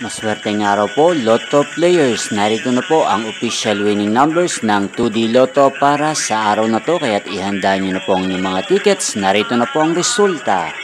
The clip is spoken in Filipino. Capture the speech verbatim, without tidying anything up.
Maswerteng araw po, Lotto players. Narito na po ang official winning numbers ng two D Lotto para sa araw na to. Kaya't ihanda nyo na po ang inyong mga tickets. Narito na po ang resulta.